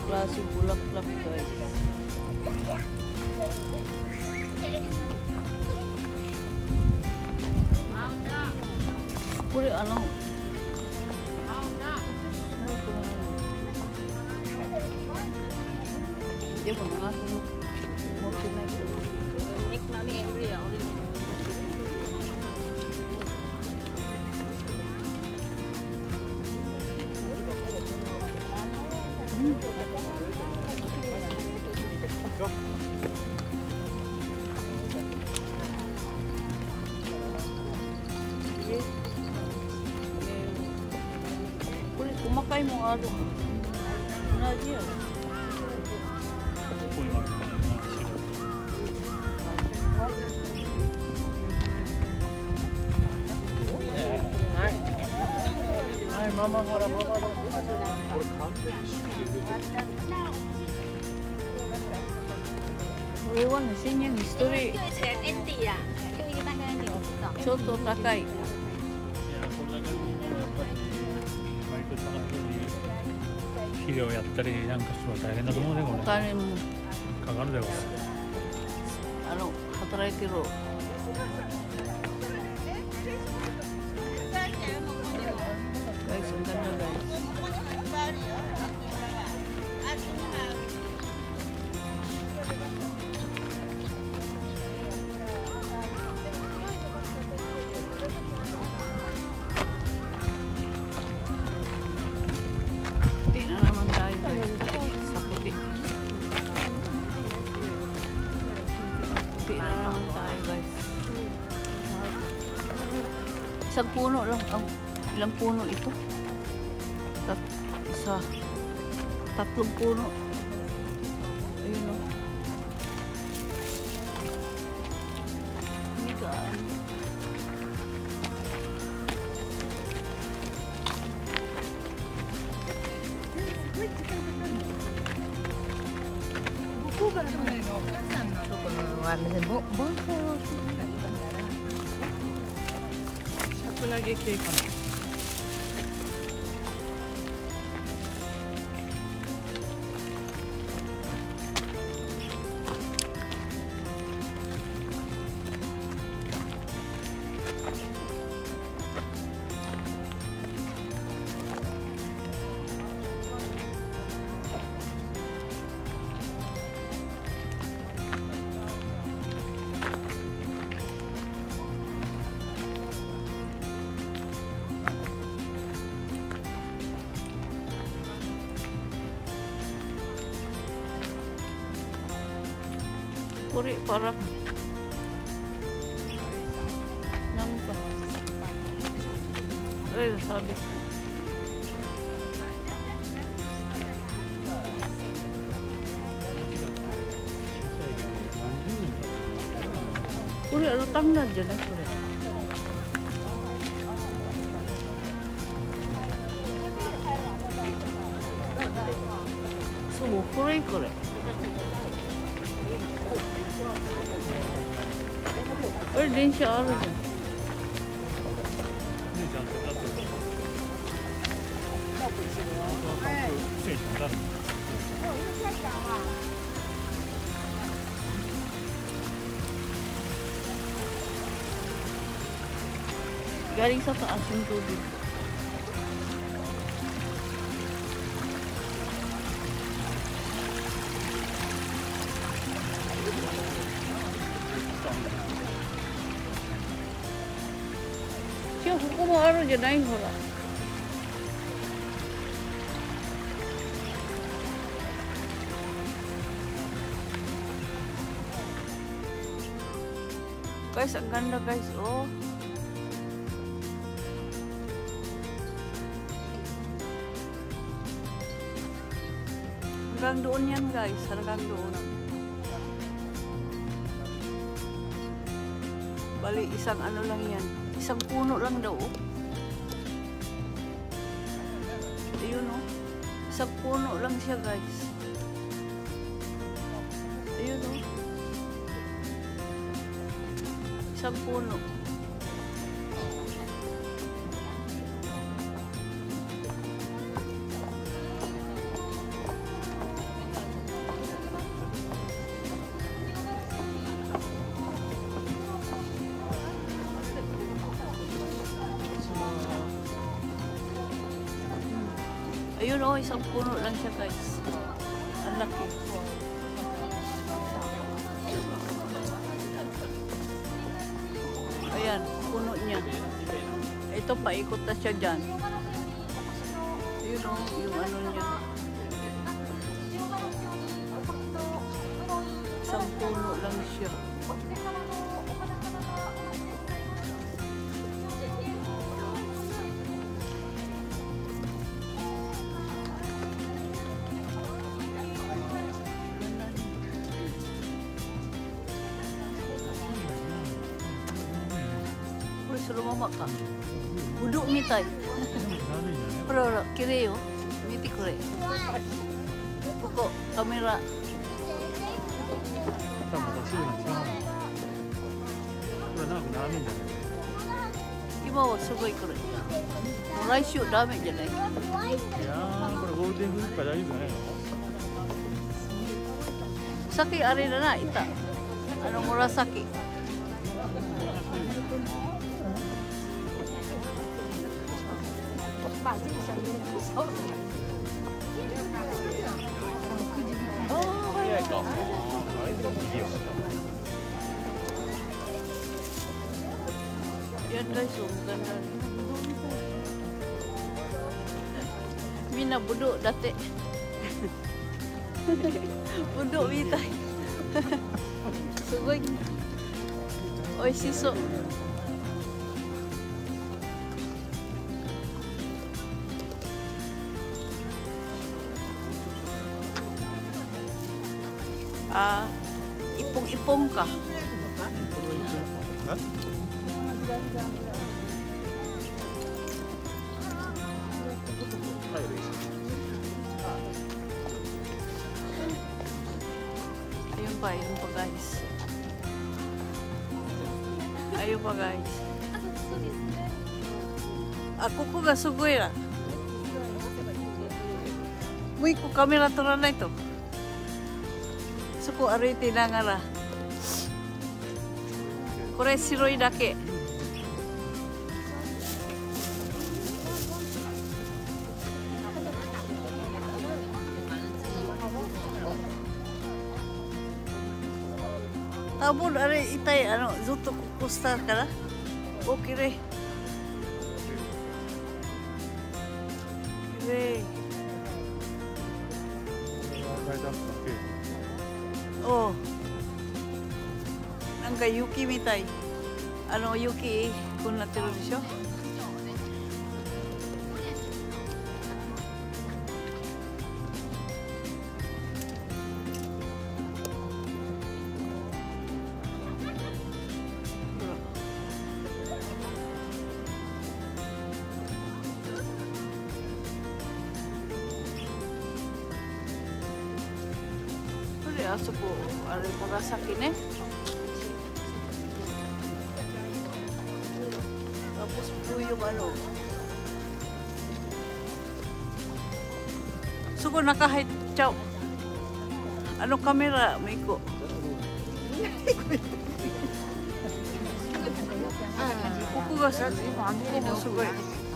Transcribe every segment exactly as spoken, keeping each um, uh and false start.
klase bulaklak guys. Puri ano? Dia pun nggak tahu mau kena itu. Nik nami angry ya. Kumakai mo ano? Nadia. Ay, mama, mama, mama. Iwan na siya yung history. Choto takai. 肥料やったりなんかする大変だと思うねこれ。お金もかかるだろう。 あの働いてる。Guys, ang ganda guys. Isang puno lang. Ang ilang puno ito? Tat isa. Tatlong puno. Ayun o. Hindi ka. Buku ka na naman ito. Ito ko na naman. Buku. Lagi cake on. Puri parang nang pa. Ay, sabi. Puri ano tangnad dyan eh, puri. So, puri ko rin. Or din siya aro dyan. Galing sa taas yung tubig. Siya, ko mo aro dyan ay hula. Guys, ang ganda guys, oh. Hanggang doon yan guys, hanggang doon. Bali, isang ano lang yan. Isang puno lang daw. Ayun oh. Isang puno lang siya guys. Ayun oh. Isang puno. Ayun oh, isang puno lang siya guys. Ang laki. Ayan, puno niya. Ito, paikot na siya dyan. Ayun oh, yung ano niya. Isang puno lang siya. Suruh mama ka. Uduk mitai. Pero kire yo. Miti kure. Koko kamera. Ima wa sugoi kure. Laishu dame janai. Ya, kore golden week ka daijoubu janai no? Saki are da na ita. Ano murasaki. Yan guys, oh, ganda. Mina buduk dati. Buduk mitai. Sugoi. Oishiso. Ah, ipong-ipong ka. Hah? Ayun pa, ayun pa guys. Ayun pa guys. Ako ko ga sugoi ra. Mui ko kamera toranai to. Suko arete nagara. Kore shiroi dake. Tabun are itai ano zutto kusta kara. O kire. Kire. Oh. Nanga yuki mitai. Ano yuki kun natteru desho? Aそこあれ紫ね。Tapos po yung ano. Suko nakahit chow. Ano kamera, Miko? Kuko ga sugoi.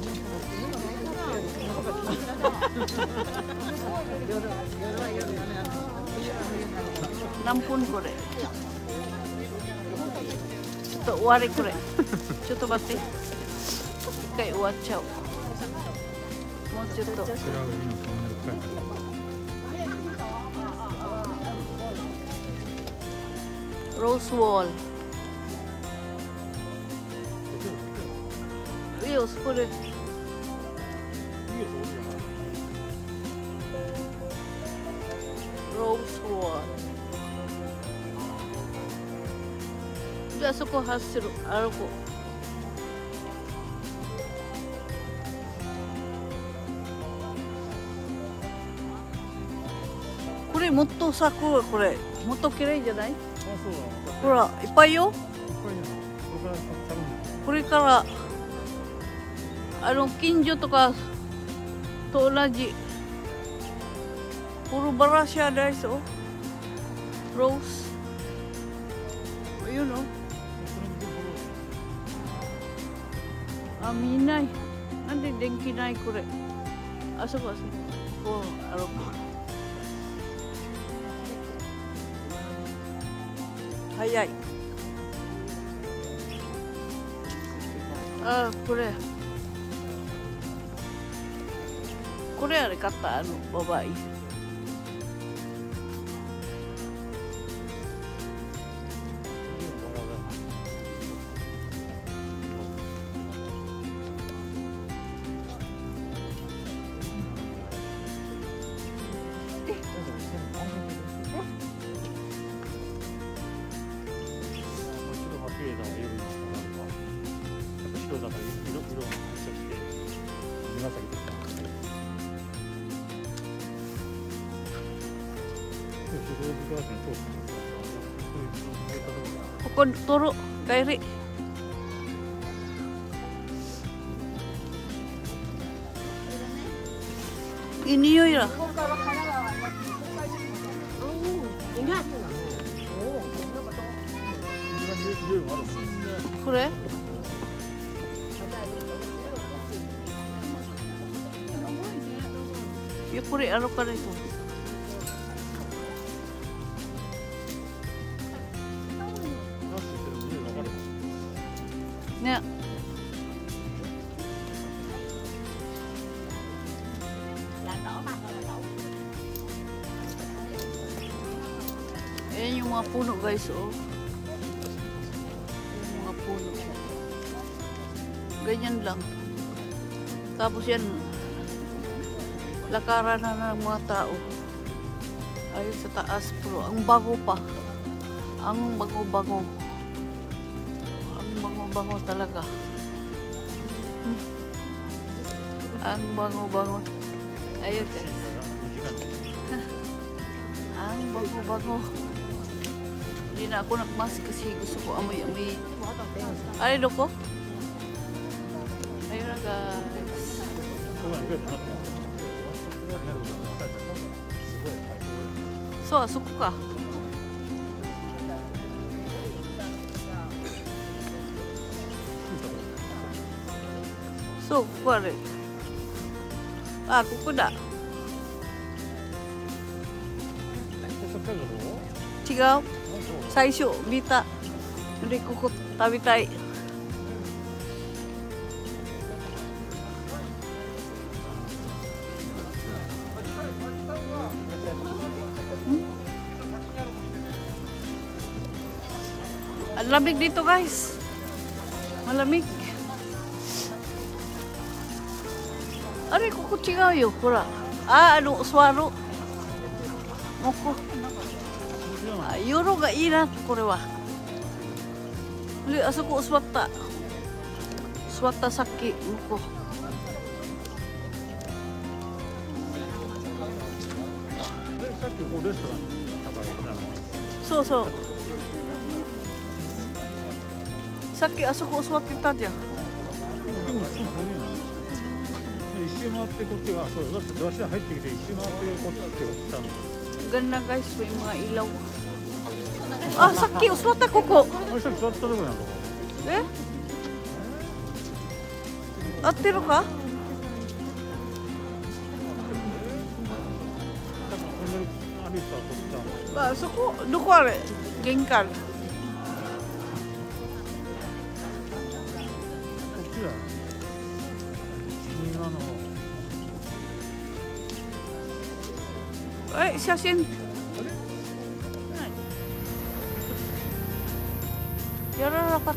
Nampun kore. Chotto uwari kore. Chotto matte. Ikkai uwachchau. Mou chotto. Rose wall. Iyo, soko de. Rose wall. じゃあそこ走る歩こう。これもっと咲くわこれ。もっと綺麗じゃない？ほらいっぱいよ。これからあの近所とかと同じ。Puro bara siya guys oh. Rose. Ayun oh. Ah, minay. Nande denki nai kore. あそこあそこ。こう歩く。早い。あ、これ。これあれ買ったあのババイ。ここturu kairi. Ini yoi lah. Kure? Ya kure ano ka rito? Ne. Ayan yung mga puno guys, oh. Yung mga puno. Ganyan lang. Tapos yan, lakaran na ng mga tao. Ayun sa taas, pero ang bago pa. Ang bago-bago. Ang bago-bago talaga. Hmm. Ang bago-bago. Ayun guys. Ang bago-bago. Hindi na ako nagmask kasi gusto ko amoy-amoy. Ay, loko. Ayun na guys. So, suko ka. So, kuwari. Ah, kuko da. Chigaw. 最初見た。で、ここ食べたい。Ang lamig dito guys. Malamig. Aray, kuko chigaw yo. Hora. Ah, ano, swaro. Moko. 夜がいいな、これは。で、あそこ座った。座ったさっき、向こう。さっきここレストランそうそう。さっきあそこ座ってたじゃん。一周回ってこっちが、そう、だってドアシ入ってきて一周回ってこっちって来たの。Ganda guys, may mga ilaw. Ah, sakit, uswat ako ko. Ay, sakit, uswat ako na ako. Eh? Atiro ka? Ba, so ko, dukware, gengkal. Kokira. Nima no. Eh, 写真。やらなかった。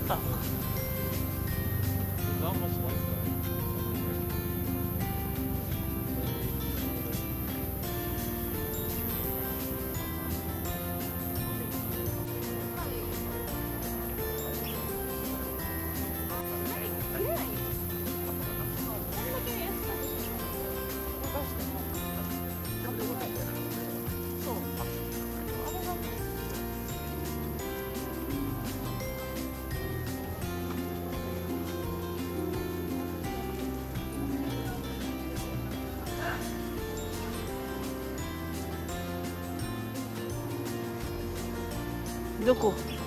どこ？